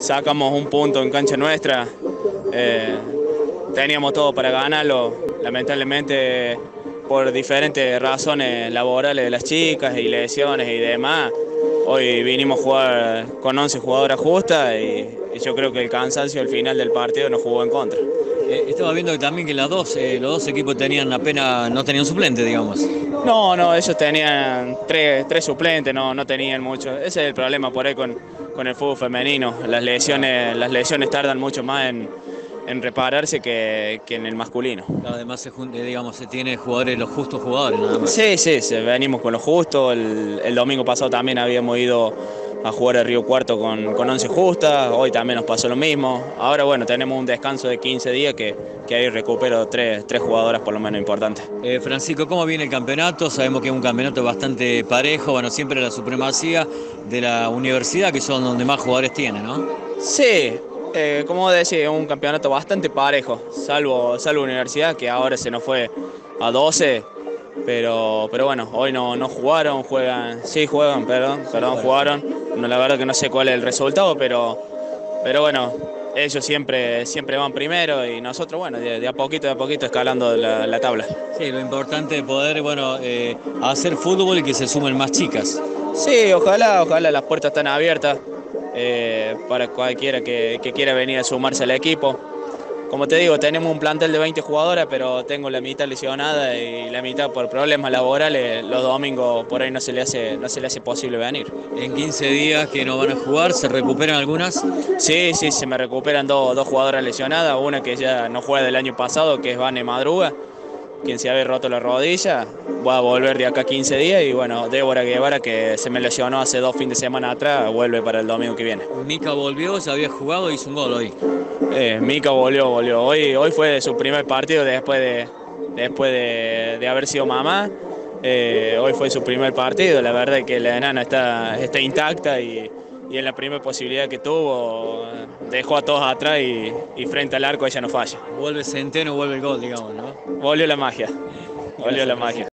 Sacamos un punto en cancha nuestra, eh, teníamos todo para ganarlo, lamentablemente por diferentes razones laborales de las chicas y lesiones y demás, hoy vinimos a jugar con 11 jugadoras justas y yo creo que el cansancio al final del partido nos jugó en contra. Estaba viendo que también que los dos equipos tenían apenas, no tenían suplente, digamos. No, ellos tenían tres suplentes, no tenían mucho. Ese es el problema por ahí con el fútbol femenino. Las lesiones tardan mucho más en repararse que en el masculino. Además digamos, se tiene jugadores, los justos jugadores, nada más. Sí, venimos con lo justo. El domingo pasado también habíamos ido a jugar a Río Cuarto con 11 justas, hoy también nos pasó lo mismo. Ahora bueno, tenemos un descanso de 15 días que ahí recupero tres jugadoras por lo menos importantes. Francisco, ¿cómo viene el campeonato? Sabemos que es un campeonato bastante parejo, bueno, siempre la supremacía de la universidad, que son donde más jugadores tiene, ¿no? Sí, como decía, es un campeonato bastante parejo, salvo Universidad, que ahora se nos fue a 12, pero bueno, hoy no jugaron, juegan, perdón, jugaron. No, la verdad que no sé cuál es el resultado, pero bueno, ellos siempre van primero y nosotros, bueno, de a poquito escalando la tabla. Sí, lo importante es poder, bueno, hacer fútbol y que se sumen más chicas. Sí, ojalá las puertas están abiertas para cualquiera que quiera venir a sumarse al equipo. Como te digo, tenemos un plantel de 20 jugadoras, pero tengo la mitad lesionada y la mitad por problemas laborales. Los domingos por ahí no se le hace posible venir. En 15 días que no van a jugar, ¿se recuperan algunas? Sí, se me recuperan dos jugadoras lesionadas, una que ya no juega del año pasado, que es Vane Madruga, quien se había roto la rodilla, va a volver de acá 15 días y bueno, Débora Guevara, que se me lesionó hace 2 fines de semana atrás, vuelve para el domingo que viene. Mica volvió, ya había jugado y hizo un gol hoy. Mica volvió. Hoy fue su primer partido después de haber sido mamá. Hoy fue su primer partido, la verdad es que la enana está intacta y en la primera posibilidad que tuvo dejó a todos atrás y frente al arco ella no falla. Vuelve Centeno, vuelve el gol, digamos, ¿no? Volvió la magia, volvió Gracias, la magia. Francisco.